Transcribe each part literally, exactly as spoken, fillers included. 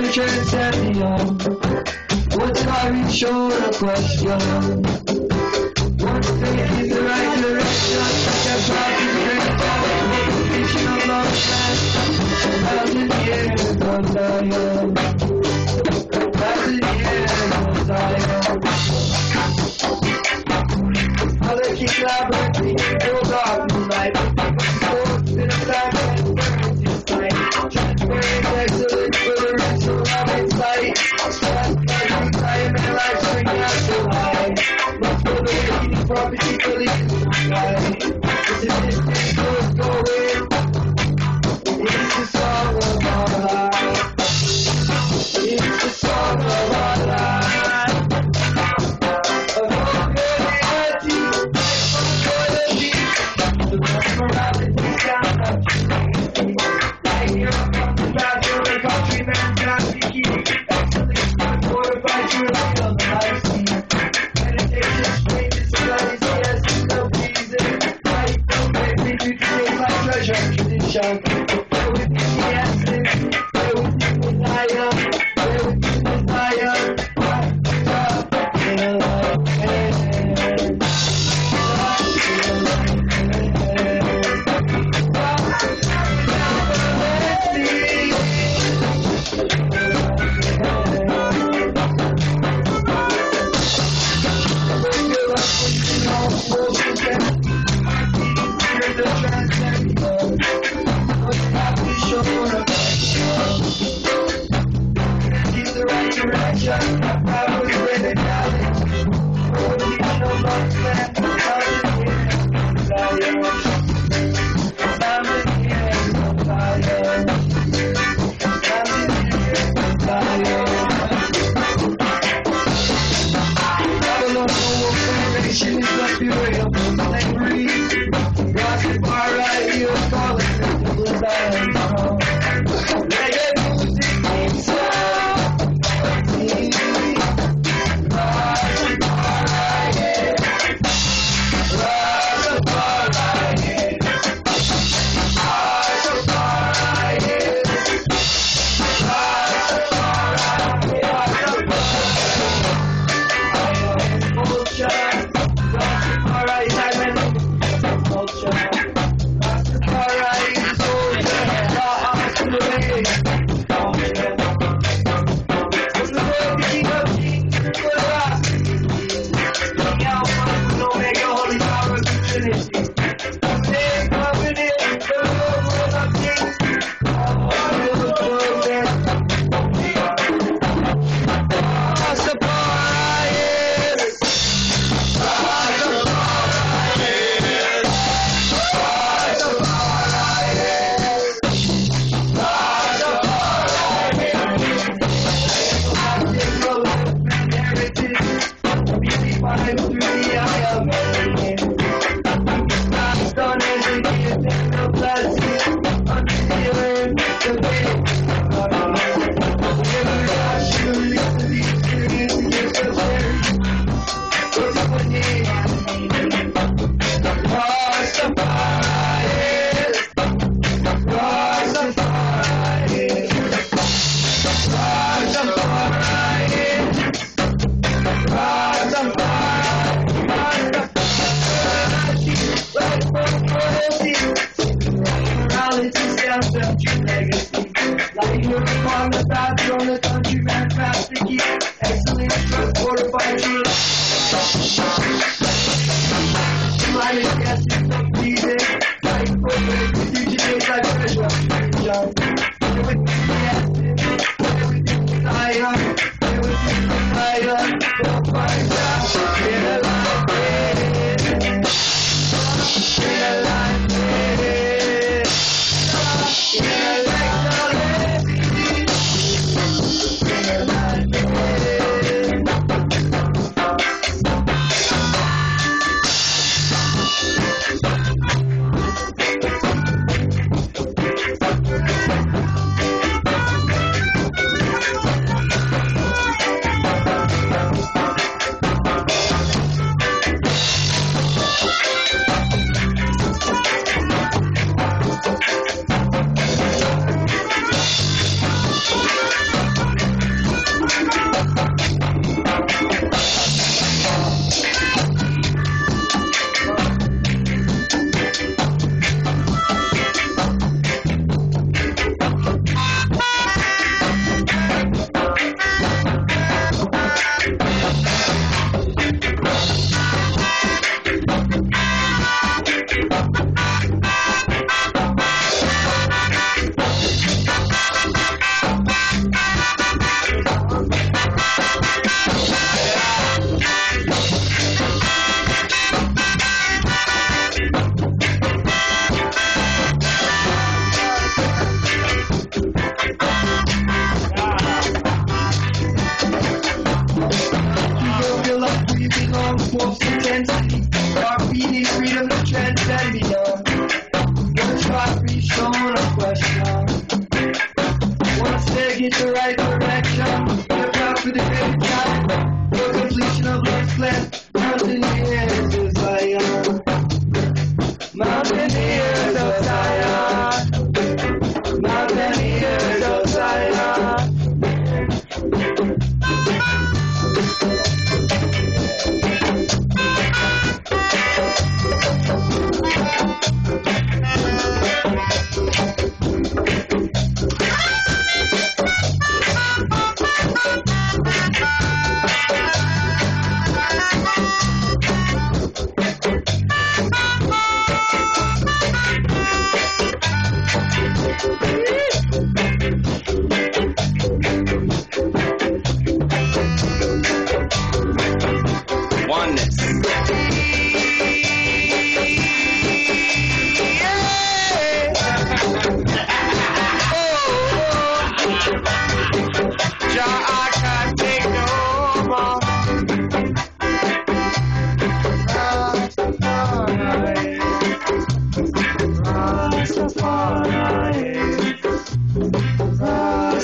champion. What's carving short a question? One thing is the right direction. Like a driving great time. Vision of love and thousand years of Zion. Thousand years of Zion. Mother keep labyrinthine, full dark moonlight. Sports in a black and burns inside. Transparent excellence for the rest of love in sight. Stress like time and life swing out so high. Look for the waking property for the sky. It's a distance goes going. It's the song of our life. It's the song of our life. Of all humanity, loyalty, the morality down of humanity. Right here on the bathroom, the countryman got to keep excellence fortified to reveal the life scene. Meditation, strange, studies, yes, no reason. Right from every new day, my treasure, tradition. Go with the essence, go with the desire, go with the desire. In a life,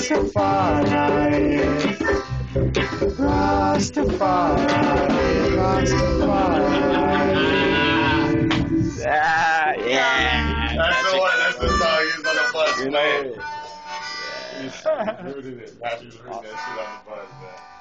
Rastafari, Rastafari, Rastafari. Ah, yeah. That's the one. That's the song he was on the bus You know playing. it. He's rooting it. Matthew's rooting that shit on the bus, man.